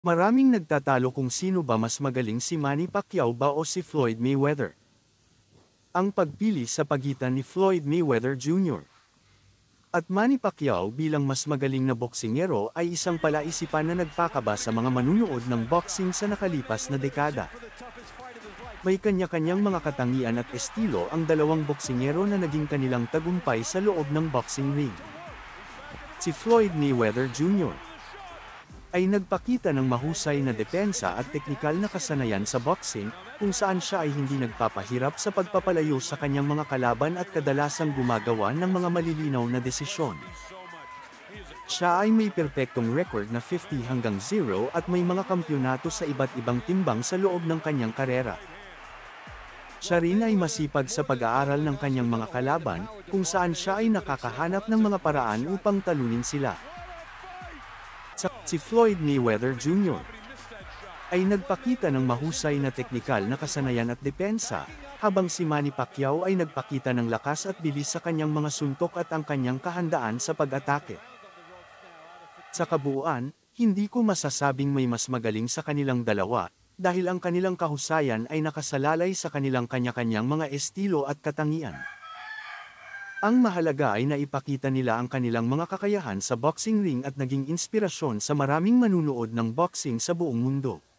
Maraming nagtatalo kung sino ba mas magaling, si Manny Pacquiao ba o si Floyd Mayweather. Ang pagpili sa pagitan ni Floyd Mayweather Jr. at Manny Pacquiao bilang mas magaling na boksingero ay isang palaisipan na nagpakaba sa mga manunood ng boxing sa nakalipas na dekada. May kanya-kanyang mga katangian at estilo ang dalawang boksingero na naging kanilang tagumpay sa loob ng boxing ring. Si Floyd Mayweather Jr. ay nagpakita ng mahusay na depensa at teknikal na kasanayan sa boxing, kung saan siya ay hindi nagpapahirap sa pagpapalayo sa kanyang mga kalaban at kadalasang gumagawa ng mga malilinaw na desisyon. Siya ay may perpektong record na 50-0 at may mga kampyonato sa iba't ibang timbang sa loob ng kanyang karera. Siya rin ay masipag sa pag-aaral ng kanyang mga kalaban, kung saan siya ay nakakahanap ng mga paraan upang talunin sila. Si Floyd Mayweather Jr. ay nagpakita ng mahusay na teknikal na kasanayan at depensa, habang si Manny Pacquiao ay nagpakita ng lakas at bilis sa kanyang mga suntok at ang kanyang kahandaan sa pag-atake. Sa kabuuan, hindi ko masasabing may mas magaling sa kanilang dalawa, dahil ang kanilang kahusayan ay nakasalalay sa kanilang kanya-kanyang mga estilo at katangian. Ang mahalaga ay naipakita nila ang kanilang mga kakayahan sa boxing ring at naging inspirasyon sa maraming manunood ng boxing sa buong mundo.